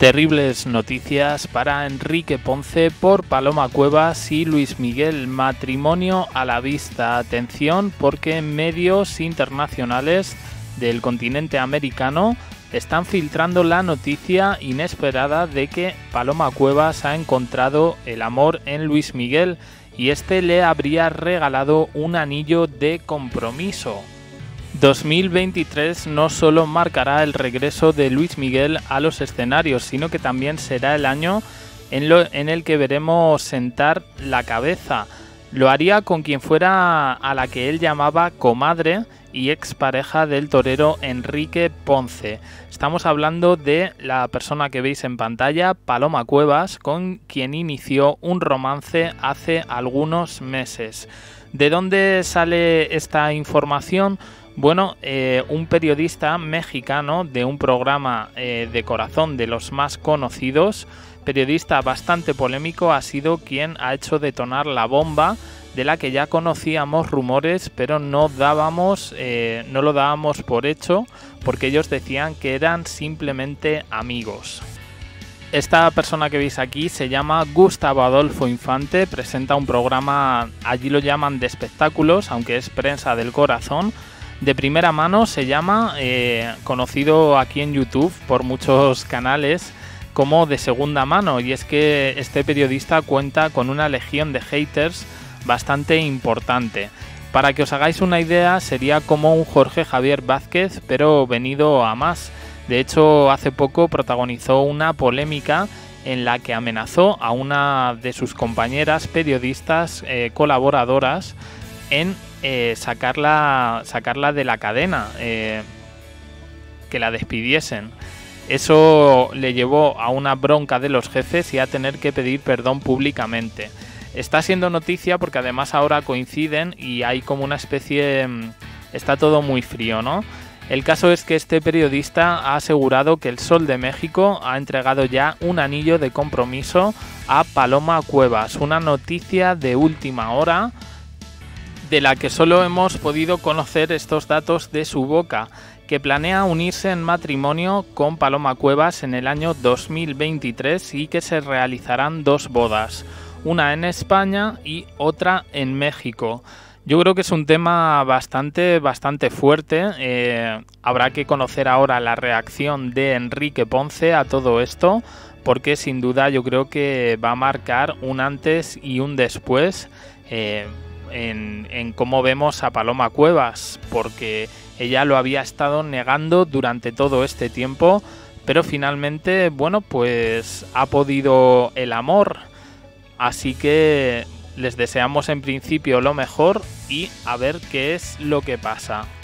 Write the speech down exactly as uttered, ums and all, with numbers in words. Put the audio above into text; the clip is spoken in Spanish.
Terribles noticias para Enrique Ponce por Paloma Cuevas y Luis Miguel. Matrimonio a la vista. Atención, porque medios internacionales del continente americano están filtrando la noticia inesperada de que Paloma Cuevas ha encontrado el amor en Luis Miguel y este le habría regalado un anillo de compromiso. dos mil veintitrés no solo marcará el regreso de Luis Miguel a los escenarios, sino que también será el año en, lo, en el que veremos sentar la cabeza. Lo haría con quien fuera a la que él llamaba comadre y expareja del torero Enrique Ponce. Estamos hablando de la persona que veis en pantalla, Paloma Cuevas, con quien inició un romance hace algunos meses. ¿De dónde sale esta información? Bueno, eh, un periodista mexicano de un programa eh, de corazón de los más conocidos, periodista bastante polémico, ha sido quien ha hecho detonar la bomba de la que ya conocíamos rumores, pero no dábamos, eh, no lo dábamos por hecho, porque ellos decían que eran simplemente amigos. Esta persona que veis aquí se llama Gustavo Adolfo Infante, presenta un programa, allí lo llaman de espectáculos, aunque es prensa del corazón. De primera mano se llama, eh, conocido aquí en YouTube por muchos canales, como De Segunda Mano, y es que este periodista cuenta con una legión de haters bastante importante. Para que os hagáis una idea, sería como un Jorge Javier Vázquez, pero venido a más. De hecho, hace poco protagonizó una polémica en la que amenazó a una de sus compañeras periodistas eh, colaboradoras en eh, sacarla, sacarla de la cadena, eh, que la despidiesen. Eso le llevó a una bronca de los jefes y a tener que pedir perdón públicamente. Está siendo noticia porque además ahora coinciden y hay como una especie... Está todo muy frío, ¿no? El caso es que este periodista ha asegurado que el Sol de México ha entregado ya un anillo de compromiso a Paloma Cuevas. Una noticia de última hora de la que solo hemos podido conocer estos datos de su boca, que planea unirse en matrimonio con Paloma Cuevas en el año dos mil veintitrés y que se realizarán dos bodas, una en España y otra en México. Yo creo que es un tema bastante, bastante fuerte. Eh, habrá que conocer ahora la reacción de Enrique Ponce a todo esto, porque sin duda yo creo que va a marcar un antes y un después eh, en, en cómo vemos a Paloma Cuevas, porque ella lo había estado negando durante todo este tiempo, pero finalmente, bueno, pues ha podido el amor. Así que les deseamos en principio lo mejor y a ver qué es lo que pasa.